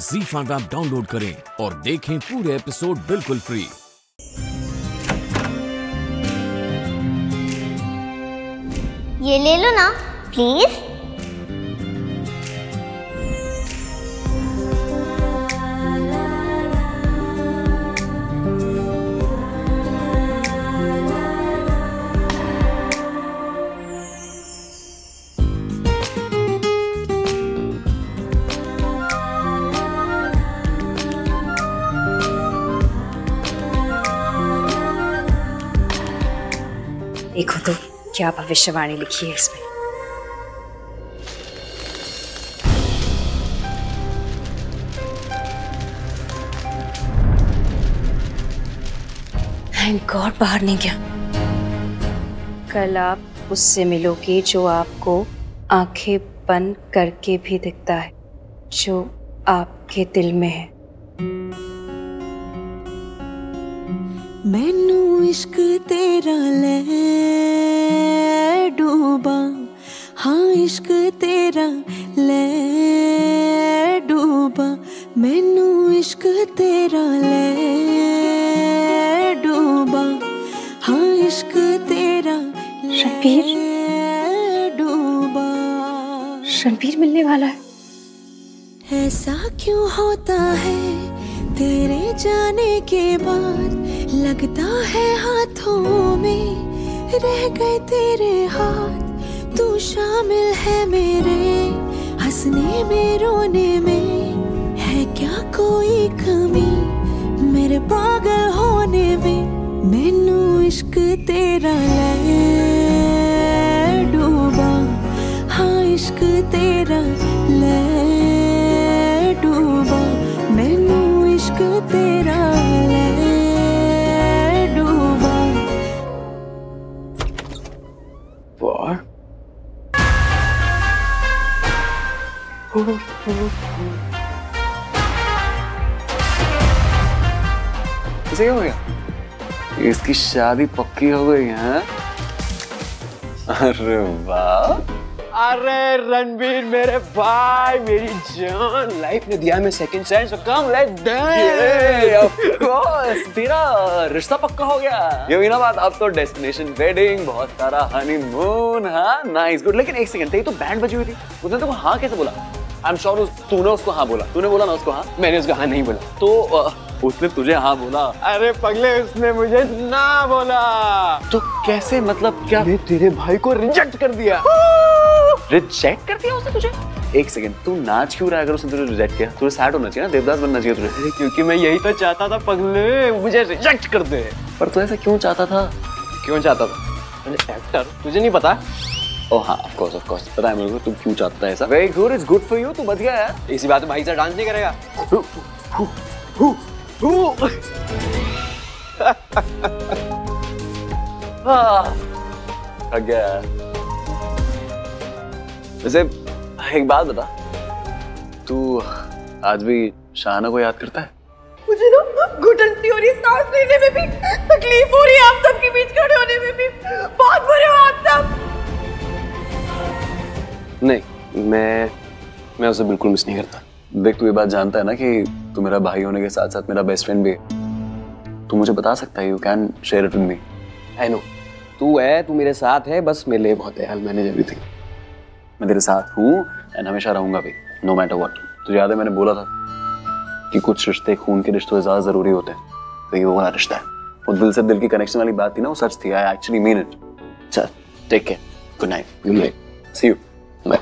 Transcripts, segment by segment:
ZEE5 app download करें और देखें पूरे एपिसोड बिल्कुल फ्री। ये ले लो ना प्लीज। देखो तो क्या भविष्यवाणी लिखी है इसमें। थैंक गॉड बाहर नहीं गया। कल आप उससे मिलोगे जो आपको आंखें बंद करके भी दिखता है, जो आपके दिल में है। मैनू इश्क तेरा ले डूबा, हाँ इश्क तेरा ले डूबा, मैनू इश्क तेरा ले डूबा, हाँ इश्क तेरा रणबीर, डूबा। रणबीर मिलने वाला है। ऐसा क्यों होता है तेरे जाने के बाद, लगता है हाथों में रह गए तेरे हाथ। तू शामिल है मेरे हंसने में रोने में, है क्या कोई कमी मेरे पागल होने में। मैनू इश्क तेरा ले डूबा, हाँ इश्क तेरा ले डूबा, मैनू इश्क तेरा ले डूबा। इसे क्या हो गया? इसकी शादी पक्की हो गई है? अरे वाह! अरे रणबीर मेरे भाई, मेरी जान, लाइफ ने दिया हमें second chance, so come let's dance। Of course, तेरा रिश्ता पक्का हो गया। ये हुई ना बात, अब तो डेस्टिनेशन वेडिंग, बहुत सारा हनीमून। हाँ नाइस गुड। लेकिन एक सेकंड, तेरी तो बैंड बजी हुई थी, उसने तो हाँ कैसे बोला? आई एम श्योर तूने उसको हाँ बोला। तूने बोला ना उसको हाँ? मैंने उसको हाँ नहीं बोला। तो उसने तुझे हाँ बोला? अरे पगले, उसने मुझे ना बोला। तो कैसे, मतलब क्या? तेरे भाई को रिजेक्ट कर दिया। रिजेक्ट कर दिया उसने तुझे? एक सेकंड, तू नाच क्यों रहा है? अगर उसने तुझे रिजेक्ट किया, तुझे सैड होना चाहिए ना, देवदास बनना चाहिए तुझे। क्योंकि मैं यही तो चाहता था पगले, मुझे रिजेक्ट कर दे। पर तू ऐसा क्यों चाहता था? क्यों चाहता था? एक्टर, तुझे नहीं पता? ओह हाँ, ऑफ कोर्स पता है मेरे को तुम क्यों चाहता है ऐसा। Very good, it's good for you, तू बच गया यार। इसी बात में भाई से डांस नहीं करेगा? थक गया। वैसे एक बात बता, तू आज भी शाहाना को याद करता है? मुझे ना घुटन सी हो रही है, सांस लेने में भी तकलीफ हो रही है, आप सबके बीच खड़े होने में भी। बहुत बुरे हो आप सब। नहीं, मैं उसे बिल्कुल मिस नहीं करता। देख, तू ये बात जानता है ना कि तू मेरा भाई होने के साथ साथ मेरा बेस्ट फ्रेंड भी है। तू मुझे बता सकता है, you can share it with me. I know, तू है, तू मेरे साथ है, बस मेरे लिए बहुत है। I manage everything. मैं तेरे साथ हूँ एंड हमेशा रहूंगा भी, नो मैटर व्हाट। तुझे याद है मैंने बोला था कि कुछ रिश्ते खून के रिश्तों से ज्यादा जरूरी होते हैं, तो ये वो वाला रिश्ता है। वो दिल से दिल की कनेक्शन वाली बात थी ना, वो सच थी। I actually mean it. चल, take care, good night. Good night, see you. Bye.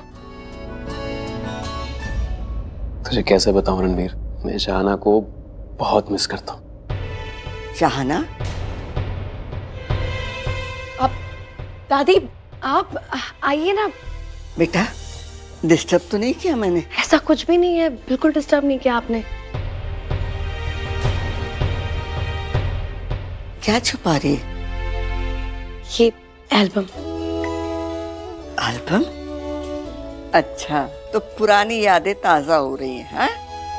तुझे कैसे बताऊं रणबीर, मैं शाहाना को बहुत मिस करता हूँ। शाहाना, आप दादी, आप आइए ना। बेटा डिस्टर्ब तो नहीं किया मैंने? ऐसा कुछ भी नहीं है, बिल्कुल डिस्टर्ब नहीं किया आपने। क्या छुपा रही? ये एल्बम। एल्बम? अच्छा, तो पुरानी यादें ताजा हो रही हैं, हाँ?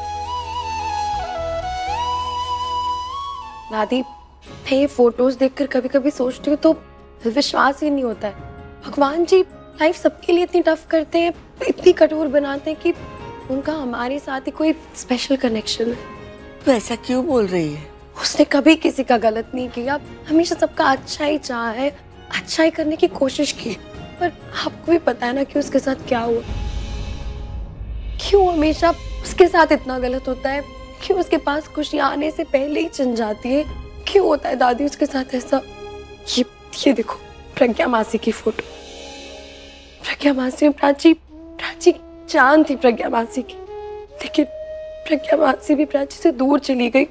दादी, मैं ये फोटोज देखकर कभी कभी सोचती हूँ तो विश्वास ही नहीं होता है। भगवान जी लाइफ सबके लिए इतनी टफ करते हैं, इतनी कठोर बनाते हैं कि उनका हमारे साथ ही कोई स्पेशल कनेक्शन है। तो ऐसा क्यों बोल रही है? उसने कभी किसी का गलत नहीं किया, हमेशा सबका अच्छा ही चाहा है, अच्छा ही करने की कोशिश की। पर आपको भी पता है ना कि उसके साथ क्या हुआ, क्यों हमेशा उसके साथ इतना गलत होता है, क्यों उसके पास खुशियां आने से पहले ही चिन जाती है, क्यों होता है दादी उसके साथ ऐसा। ये देखो प्रज्ञा मासी की फोटो। प्रज्ञा मासी में प्राची जान थी प्रज्ञा मासी की, लेकिन प्रज्ञा मासी भी प्राची से दूर चली गई।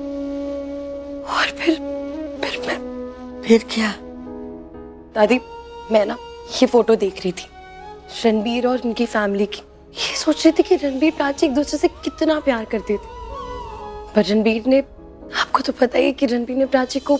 और फिर मैं। फिर क्या? दादी मैं ना ये फोटो देख रही थी रणबीर और उनकी फैमिली की। ये सोच रही थी कि रणबीर प्राची एक दूसरे से कितना प्यार करते थे, पर रणबीर ने, आपको तो पता ही है कि रणबीर ने प्राची को,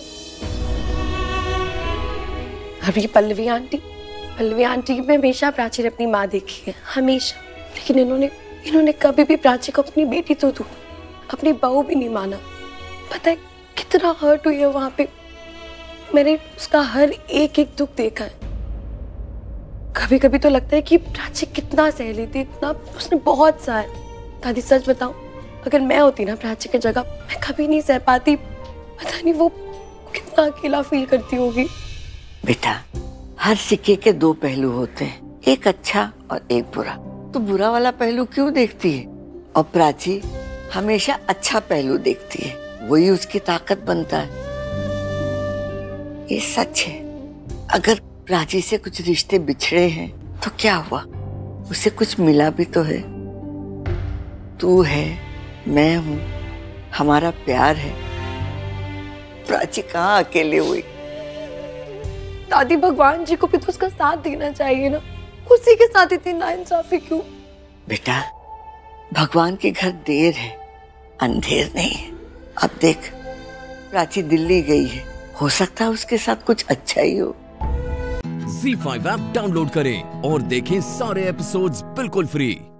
अभी पल्लवी आंटी में हमेशा प्राची ने अपनी माँ देखी है, हमेशा। लेकिन इन्होंने कभी भी प्राची को अपनी बेटी तो दूर, अपनी बहू भी नहीं माना। पता है कितना हर्ट हुई है वहां पे। मैंने उसका हर एक दुख देखा है। कभी कभी तो लगता है कि प्राची कितना सह लेती, इतना उसने बहुत सहा। दादी सच बताऊं, अगर मैं होती ना प्राची की जगह, मैं कभी नहीं सह पाती। पता नहीं वो कितना अकेला फील करती होगी। बेटा, हर सिक्के के दो पहलू होते हैं, एक अच्छा और एक बुरा। तो बुरा वाला पहलू क्यों देखती है? और प्राची हमेशा अच्छा पहलू देखती है, वही उसकी ताकत बनता है। ये सच है। अगर प्राची से कुछ रिश्ते बिछड़े हैं तो क्या हुआ, उसे कुछ मिला भी तो है। तू है, मैं हूं, हमारा प्यार है। प्राची कहाँ अकेले हुई? दादी भगवान जी को भी तो उसका साथ देना चाहिए ना, उसी के साथ इतनी नाइंसाफी क्यों? बेटा, भगवान के घर देर है, अंधेर नहीं है। अब देख, प्राची दिल्ली गई है, हो सकता है उसके साथ कुछ अच्छा ही हो। ZEE5 ऐप डाउनलोड करें और देखें सारे एपिसोड्स बिल्कुल फ्री।